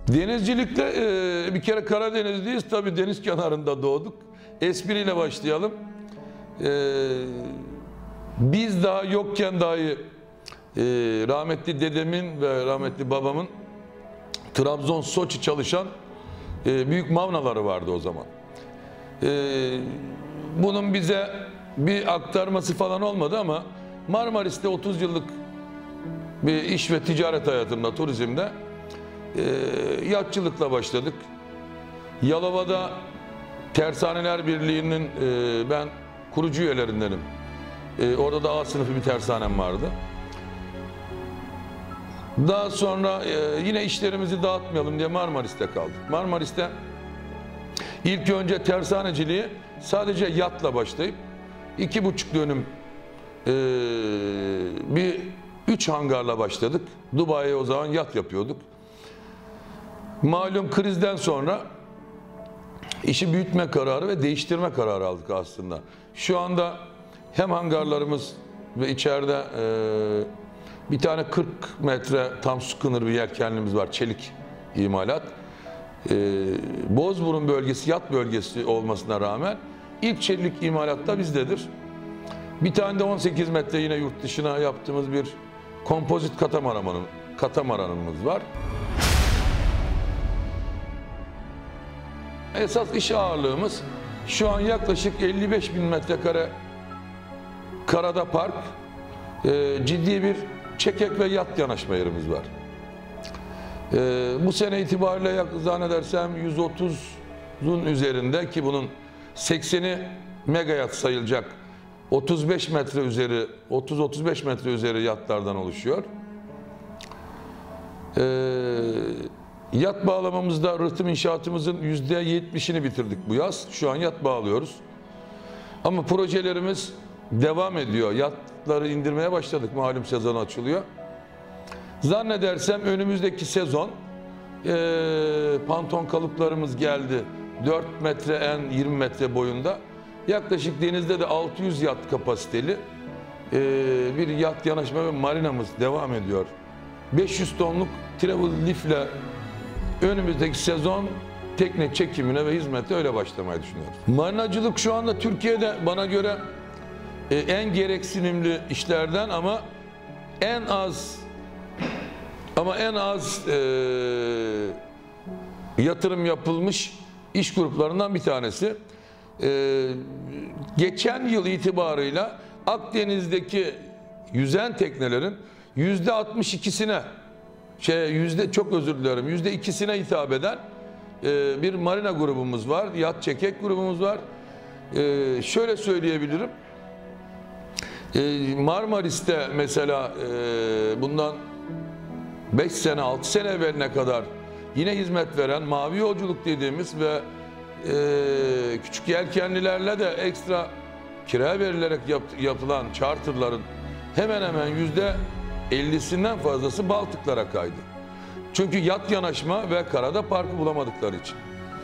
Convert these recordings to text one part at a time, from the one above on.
Denizcilikte bir kere Karadenizliyiz. Tabii deniz kenarında doğduk. Espriyle başlayalım. Biz daha yokken dahi rahmetli dedemin ve rahmetli babamın Trabzon, Soçi çalışan büyük mavnaları vardı o zaman. Bunun bize bir aktarması falan olmadı ama Marmaris'te 30 yıllık bir iş ve ticaret hayatımda, turizmde yatçılıkla başladık. Yalova'da Tersaneler Birliği'nin ben kurucu üyelerindenim. Orada da A sınıfı bir tersanem vardı. Daha sonra yine işlerimizi dağıtmayalım diye Marmaris'te kaldık. Marmaris'te ilk önce tersaneciliği sadece yatla başlayıp 2,5 dönüm bir 3 hangarla başladık. Dubai'ye o zaman yat yapıyorduk. Malum krizden sonra işi büyütme kararı ve değiştirme kararı aldık aslında. Şu anda hem hangarlarımız ve içeride bir tane 40 metre tam schooner bir yelkenlimiz var, çelik imalat. Bozburun bölgesi, yat bölgesi olmasına rağmen ilk çelik imalatta bizdedir. Bir tane de 18 metre yine yurt dışına yaptığımız bir kompozit katamaranımız var. Esas iş ağırlığımız şu an yaklaşık 55.000 metrekare karada park, ciddi bir çekek ve yat yanaşma yerimiz var. Bu sene itibariyle zannedersem 130'un üzerinde, ki bunun 80'i megayat sayılacak 35 metre üzeri, 30-35 metre üzeri yatlardan oluşuyor. Yat bağlamamızda rıhtım inşaatımızın %70'ini bitirdik bu yaz. Şu an yat bağlıyoruz. Ama projelerimiz devam ediyor. Yatları indirmeye başladık. Malum sezon açılıyor. Zannedersem önümüzdeki sezon panton kalıplarımız geldi. 4 metre en 20 metre boyunda. Yaklaşık denizde de 600 yat kapasiteli bir yat yanaşma ve marinamız devam ediyor. 500 tonluk travel lift ile önümüzdeki sezon tekne çekimine ve hizmete öyle başlamayı düşünüyoruz. Marinacılık şu anda Türkiye'de bana göre en gereksinimli işlerden ama en az yatırım yapılmış iş gruplarından bir tanesi. Geçen yıl itibarıyla Akdeniz'deki yüzen teknelerin %62'sine %2'sine hitap eden bir marina grubumuz var. Yat çekek grubumuz var. Şöyle söyleyebilirim. Marmaris'te mesela bundan 5 sene 6 sene evveline kadar yine hizmet veren mavi yolculuk dediğimiz ve küçük yelkenlilerle de ekstra kira verilerek yapılan charterların hemen hemen %50'sinden fazlası Baltıklara kaydı. Çünkü yat yanaşma ve karada parkı bulamadıkları için.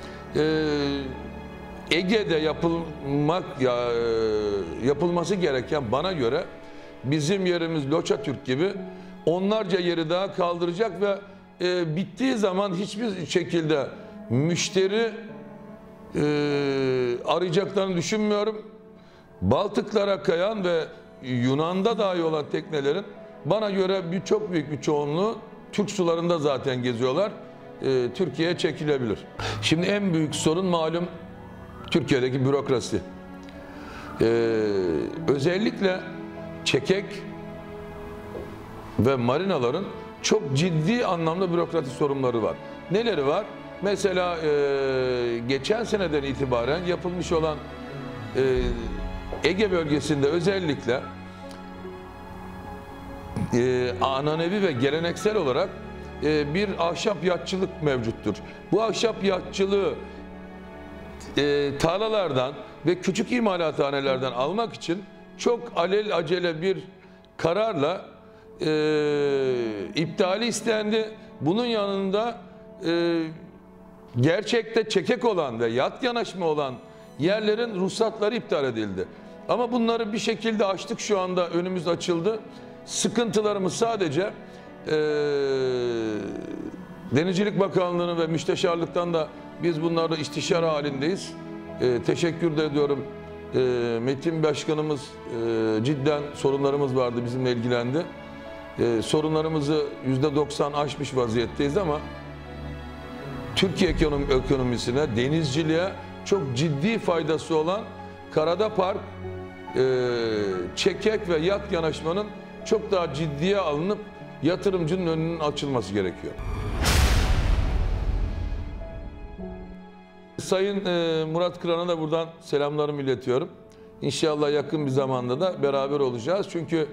Ege'de yapılması gereken, bana göre bizim yerimiz Loça Türk gibi onlarca yeri daha kaldıracak ve bittiği zaman hiçbir şekilde müşteri arayacaklarını düşünmüyorum. Baltıklara kayan ve Yunan'da dahi olan teknelerin bana göre çok büyük bir çoğunluğu Türk sularında zaten geziyorlar. Türkiye'ye çekilebilir. Şimdi en büyük sorun malum Türkiye'deki bürokrasi. Özellikle çekek ve marinaların çok ciddi anlamda bürokratik sorunları var. Neleri var? Mesela geçen seneden itibaren yapılmış olan Ege bölgesinde özellikle ananevi ve geleneksel olarak bir ahşap yatçılık mevcuttur. Bu ahşap yatçılığı tarlalardan ve küçük imalathanelerden almak için çok alelacele bir kararla iptali istendi. Bunun yanında gerçekte çekek olan ve yat yanaşma olan yerlerin ruhsatları iptal edildi. Ama bunları bir şekilde aştık, şu anda önümüz açıldı. Sıkıntılarımız sadece Denizcilik Bakanlığı'nı ve Müsteşarlık'tan da biz bunlarla istişare halindeyiz. Teşekkür de ediyorum. Metin Başkanımız cidden sorunlarımız vardı, bizimle ilgilendi. Sorunlarımızı %90 aşmış vaziyetteyiz ama Türkiye ekonomisine, denizciliğe çok ciddi faydası olan karada park, çekek ve yat yanaşmanın çok daha ciddiye alınıp yatırımcının önünün açılması gerekiyor. Sayın Murat Kıran'a da buradan selamlarımı iletiyorum. İnşallah yakın bir zamanda da beraber olacağız. Çünkü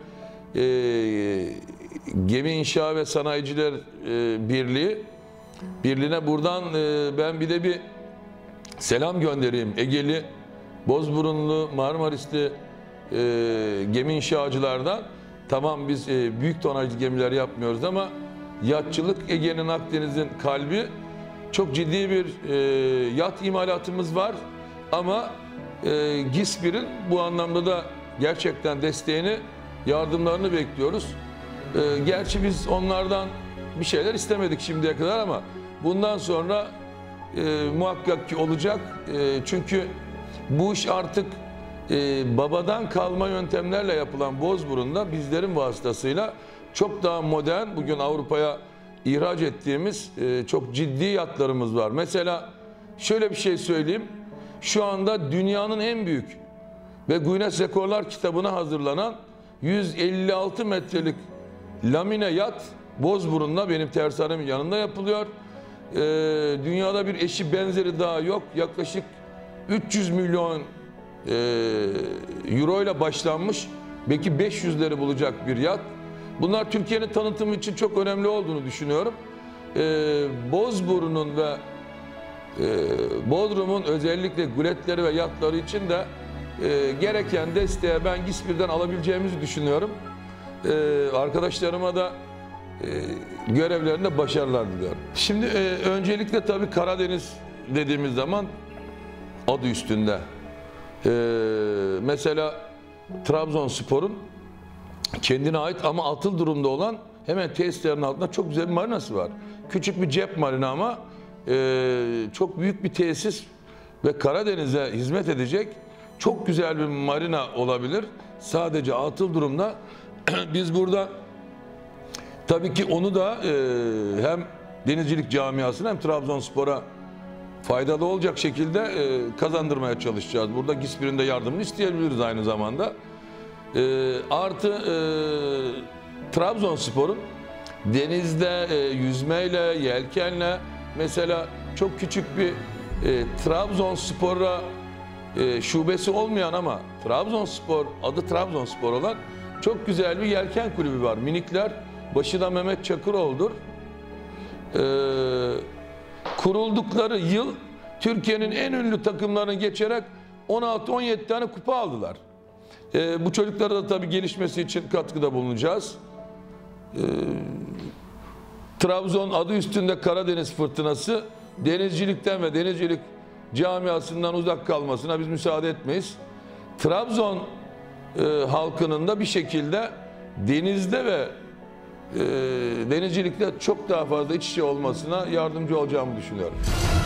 Gemi İnşa ve Sanayiciler Birliği'ne buradan ben bir de bir selam göndereyim. Egeli, Bozburunlu, Marmarisli gemi inşacılardan. Tamam biz büyük tonajlı gemiler yapmıyoruz ama yatçılık Ege'nin, Akdeniz'in kalbi. Çok ciddi bir yat imalatımız var ama GİSPİR'in bu anlamda da gerçekten desteğini, yardımlarını bekliyoruz. Gerçi biz onlardan bir şeyler istemedik şimdiye kadar ama bundan sonra muhakkak ki olacak. Çünkü bu iş artık babadan kalma yöntemlerle yapılan Bozburun'da bizlerin vasıtasıyla çok daha modern, bugün Avrupa'ya ihraç ettiğimiz çok ciddi yatlarımız var. Mesela şöyle bir şey söyleyeyim. Şu anda dünyanın en büyük ve Guinness Rekorlar kitabına hazırlanan 156 metrelik lamine yat Bozburun'da, benim tersanemin yanında yapılıyor. Dünyada bir eşi benzeri daha yok. Yaklaşık 300 milyon euro ile başlanmış, belki 500'leri bulacak bir yat. Bunlar Türkiye'nin tanıtımı için çok önemli olduğunu düşünüyorum. Bozburun'un ve Bodrum'un özellikle guletleri ve yatları için de gereken desteği ben GİSPİR'den alabileceğimizi düşünüyorum. Arkadaşlarıma da görevlerinde başarılar diliyorum. Şimdi öncelikle tabii Karadeniz dediğimiz zaman adı üstünde. Mesela Trabzonspor'un kendine ait ama atıl durumda olan hemen tesislerin altında çok güzel bir marinası var. Küçük bir cep marina ama çok büyük bir tesis ve Karadeniz'e hizmet edecek çok güzel bir marina olabilir. Sadece atıl durumda. Biz burada tabii ki onu da hem denizcilik camiasına hem Trabzonspor'a faydalı olacak şekilde kazandırmaya çalışacağız. Burada GİSPİR'in de yardımını isteyebiliriz aynı zamanda. Artı Trabzonspor'un denizde yüzmeyle, yelkenle, mesela çok küçük bir Trabzonspor'a şubesi olmayan ama Trabzonspor, adı Trabzonspor olan çok güzel bir yelken kulübü var. Minikler, başı da Mehmet Çakıroğlu'dur. Kuruldukları yıl Türkiye'nin en ünlü takımlarını geçerek 16-17 tane kupa aldılar. Bu çocuklara da tabii gelişmesi için katkıda bulunacağız. Trabzon adı üstünde Karadeniz fırtınası, denizcilikten ve denizcilik camiasından uzak kalmasına biz müsaade etmeyiz. Trabzon halkının da bir şekilde denizde ve denizcilikte çok daha fazla iç içe olmasına yardımcı olacağımı düşünüyorum.